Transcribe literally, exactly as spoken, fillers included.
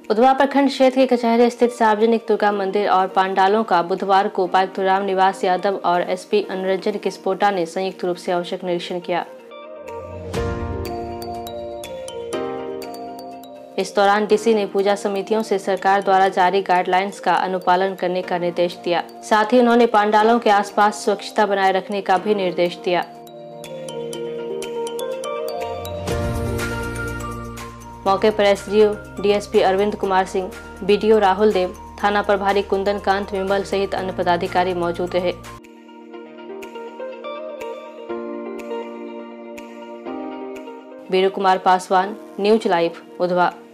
उधवा प्रखंड क्षेत्र के कचहरी स्थित सार्वजनिक दुर्गा मंदिर और पांडालों का बुधवार को उपायुक्त राम निवास यादव और एसपी अनुरंजन किस्पोटा ने संयुक्त रूप से औचक निरीक्षण किया। इस दौरान डीसी ने पूजा समितियों से सरकार द्वारा जारी गाइडलाइंस का अनुपालन करने का निर्देश दिया। साथ ही उन्होंने पांडालों के आसपास स्वच्छता बनाए रखने का भी निर्देश दिया। मौके पर SDO DSP Arvind Kumar Singh, BDO Rahul Dev, थाना प्रभारी कुंदन कांत विमल सहित अन्य पदाधिकारी मौजूद रहे। Veeru Kumar Paswan, news live, Udhwa.